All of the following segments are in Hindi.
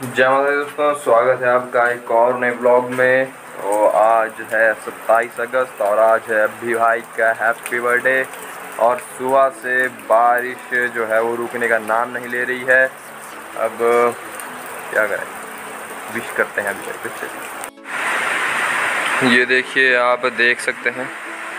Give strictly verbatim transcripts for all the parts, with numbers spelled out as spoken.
जय माता दी दोस्तों, स्वागत है आपका एक और नए ब्लॉग में। तो आज है सत्ताईस अगस्त और आज है अभी भाई का हैप्पी बर्थडे। और सुबह से बारिश जो है वो रुकने का नाम नहीं ले रही है। अब क्या करें, विश करते हैं अभी पीछे। ये देखिए, आप देख सकते हैं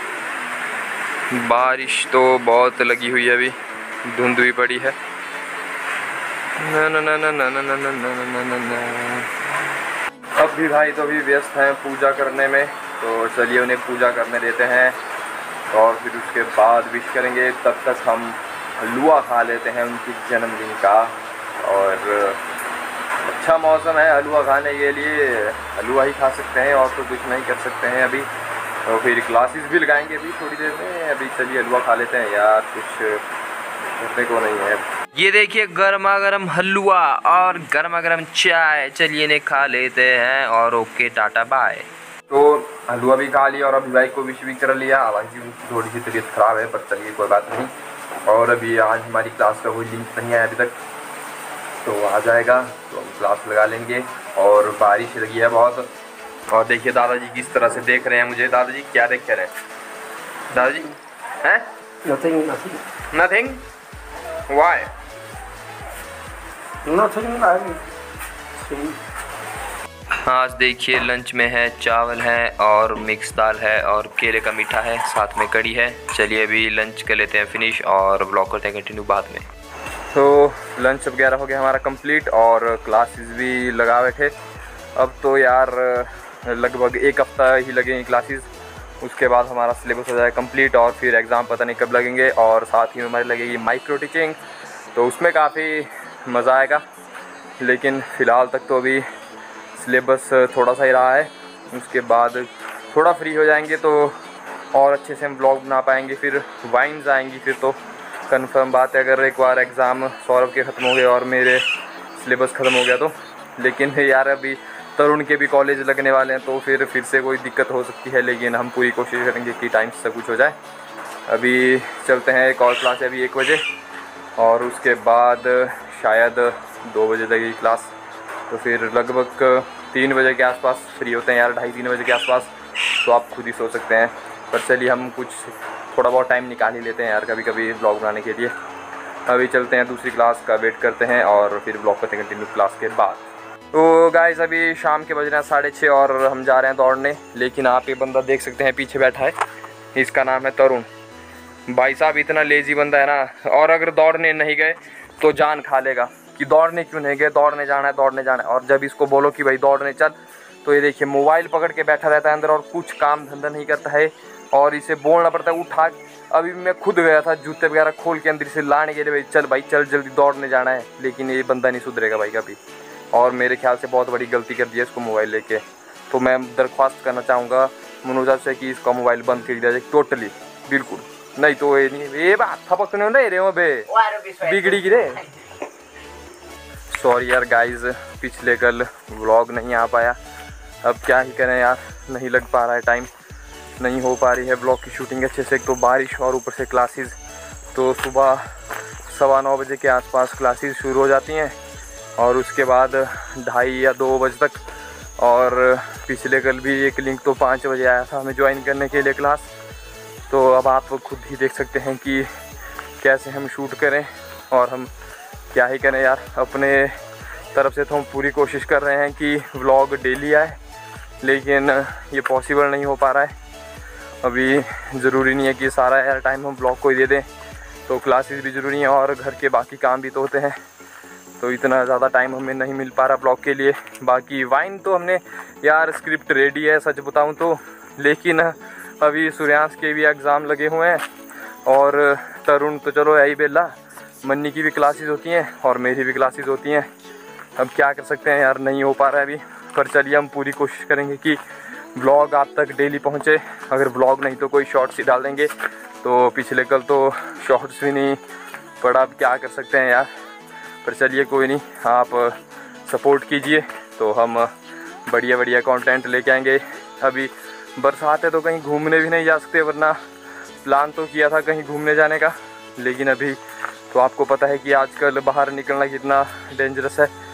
बारिश तो बहुत लगी हुई है, अभी धुंध भी पड़ी है। ना ना ना ना ना ना ना ना ना ना ना ना। अब भी भाई तो अभी व्यस्त हैं पूजा करने में, तो चलिए उन्हें पूजा करने देते हैं और फिर उसके बाद विश करेंगे। तब तक हम हलवा खा लेते हैं उनकी जन्मदिन का। और अच्छा मौसम है हलवा खाने के लिए, हलवा ही खा सकते हैं और तो कुछ नहीं कर सकते हैं अभी। तो फिर क्लासेस भी लगाएंगे अभी थोड़ी देर में। अभी चलिए हलवा खा लेते हैं यार, कुछ करने को नहीं है। ये देखिए गर्मा गर्म हलवा और गर्मा गर्म चाय, चलिए इन्हें खा लेते हैं और ओके टाटा बाय। तो हलवा भी खा लिया और अभी भाई को विश भी कर लिया। हालांकि उनकी थोड़ी सी तबीयत खराब है, पर चलिए कोई बात नहीं। और अभी आज हमारी क्लास का कोई लिंक नहीं आया अभी तक, तो आ जाएगा तो हम क्लास लगा लेंगे। और बारिश लगी है बहुत। और देखिए दादाजी किस तरह से देख रहे हैं मुझे। दादाजी क्या देख रहे हैं दादाजी? हैं? Nothing, nothing. Nothing? Why? Nothing, I'm seeing. आज देखिए लंच में है, चावल है और मिक्स दाल है और केले का मीठा है, साथ में कड़ी है। चलिए अभी लंच कर लेते हैं फिनिश और ब्लॉग करते हैं कंटिन्यू बाद में। तो लंच वगैरह हो गया हमारा कंप्लीट और क्लासेस भी लगा बैठे। अब तो यार लगभग एक हफ्ता ही लगेंगे क्लासेस, उसके बाद हमारा सिलेबस हो जाएगा कंप्लीट और फिर एग्ज़ाम पता नहीं कब लगेंगे। और साथ ही में हमारी लगेगी माइक्रो टीचिंग, तो उसमें काफ़ी मज़ा आएगा। लेकिन फ़िलहाल तक तो अभी सिलेबस थोड़ा सा ही रहा है, उसके बाद थोड़ा फ्री हो जाएंगे तो और अच्छे से हम ब्लॉग बना पाएंगे। फिर वाइन्स आएंगी, फिर तो कंफर्म बात है अगर एक बार एग्ज़ाम सौरभ के ख़त्म हो गए और मेरे सिलेबस ख़त्म हो गया तो। लेकिन यार अभी तरुण के भी कॉलेज लगने वाले हैं, तो फिर फिर से कोई दिक्कत हो सकती है। लेकिन हम पूरी कोशिश करेंगे कि टाइम से सब कुछ हो जाए। अभी चलते हैं, एक और क्लास है अभी एक बजे और उसके बाद शायद दो बजे लगेगी क्लास। तो फिर लगभग तीन बजे के आसपास फ्री होते हैं यार, ढाई तीन बजे के आसपास। तो आप खुद ही सोच सकते हैं। पर चलिए हम कुछ थोड़ा बहुत टाइम निकाल ही लेते हैं यार कभी कभी ब्लॉग बनाने के लिए। अभी चलते हैं, दूसरी क्लास का वेट करते हैं और फिर ब्लॉग करते हैं कंटिन्यू क्लास के बाद। तो गाइस अभी शाम के बज रहे हैं साढ़े छः और हम जा रहे हैं दौड़ने। लेकिन आप ये बंदा देख सकते हैं पीछे बैठा है, इसका नाम है तरुण। भाई साहब इतना लेज़ी बंदा है ना, और अगर दौड़ने नहीं गए तो जान खा लेगा कि दौड़ने क्यों नहीं गए, दौड़ने जाना है दौड़ने जाना है। और जब इसको बोलो कि भाई दौड़ने चल, तो ये देखिए मोबाइल पकड़ के बैठा रहता है अंदर और कुछ काम धंधा नहीं करता है। और इसे बोलना पड़ता है उठा। अभी मैं खुद गया था जूते वगैरह खोल के अंदर से लाने के लिए, भाई चल भाई चल जल्दी दौड़ने जाना है। लेकिन ये बंदा नहीं सुधरेगा भाई कभी, और मेरे ख्याल से बहुत बड़ी गलती कर दी है इसको मोबाइल लेके। तो मैं दरख्वास्त करना चाहूँगा मनोजा से कि इसका मोबाइल बंद कर दिया जाए टोटली, बिल्कुल। नहीं तो ये नहीं, ये बात थपक नहीं रहे हो बे, बिगड़ी गिरे। सॉरी यार गाइस, पिछले कल व्लॉग नहीं आ पाया। अब क्या ही करें यार, नहीं लग पा रहा है टाइम, नहीं हो पा रही है ब्लॉग की शूटिंग अच्छे से। एक तो बारिश और ऊपर से क्लासेस। तो सुबह सवा नौ बजे के आसपास क्लासेस शुरू हो जाती हैं और उसके बाद ढाई या दो बजे तक। और पिछले कल भी एक लिंक तो पाँच बजे आया था हमें ज्वाइन करने के लिए क्लास। तो अब आप खुद ही देख सकते हैं कि कैसे हम शूट करें और हम क्या ही करें यार। अपने तरफ से तो हम पूरी कोशिश कर रहे हैं कि व्लॉग डेली आए, लेकिन ये पॉसिबल नहीं हो पा रहा है। अभी ज़रूरी नहीं है कि सारा यार टाइम हम ब्लॉग को ही दे दें, तो क्लासेस भी ज़रूरी हैं और घर के बाकी काम भी तो होते हैं। तो इतना ज़्यादा टाइम हमें नहीं मिल पा रहा ब्लॉग के लिए। बाकी वाइन तो हमने यार स्क्रिप्ट रेडी है सच बताऊं तो, लेकिन अभी सूर्यांश के भी एग्ज़ाम लगे हुए हैं और तरुण तो चलो यही बेला, मन्नी की भी क्लासेस होती हैं और मेरी भी क्लासेस होती हैं। अब क्या कर सकते हैं यार, नहीं हो पा रहा है अभी। पर चलिए हम पूरी कोशिश करेंगे कि ब्लॉग आप तक डेली पहुँचे। अगर ब्लॉग नहीं तो कोई शॉर्ट्स ही डाल देंगे। तो पिछले कल तो शॉर्ट्स भी नहीं पड़ा, अब क्या कर सकते हैं यार। पर चलिए कोई नहीं, आप सपोर्ट कीजिए तो हम बढ़िया बढ़िया कंटेंट लेके आएंगे। अभी बरसात है तो कहीं घूमने भी नहीं जा सकते, वरना प्लान तो किया था कहीं घूमने जाने का। लेकिन अभी तो आपको पता है कि आजकल बाहर निकलना कितना डेंजरस है।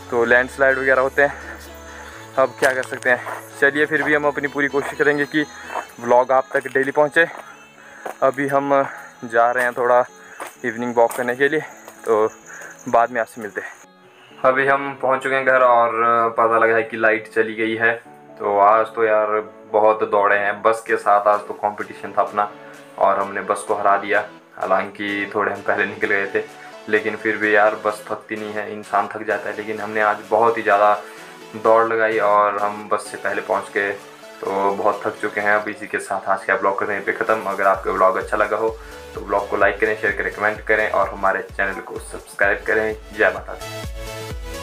तो लैंडस्लाइड वगैरह होते हैं। अब क्या कर सकते हैं, चलिए फिर भी हम अपनी पूरी कोशिश करेंगे कि व्लॉग आप तक डेली पहुँचे। अभी हम जा रहे हैं थोड़ा इवनिंग वॉक करने के लिए, तो बाद में आपसे मिलते हैं। अभी हम पहुंच चुके हैं घर और पता लगा है कि लाइट चली गई है। तो आज तो यार बहुत दौड़े हैं बस के साथ, आज तो कंपटीशन था अपना और हमने बस को हरा दिया। हालांकि थोड़े हम पहले निकल गए थे, लेकिन फिर भी यार बस थकती नहीं है, इंसान थक जाता है। लेकिन हमने आज बहुत ही ज़्यादा दौड़ लगाई और हम बस से पहले पहुँच गए, तो बहुत थक चुके हैं। अब इसी के साथ आज का ब्लॉग करने पे ख़त्म। अगर आपको ब्लॉग अच्छा लगा हो तो ब्लॉग को लाइक करें, शेयर करें, कमेंट करें और हमारे चैनल को सब्सक्राइब करें। जय माता दी।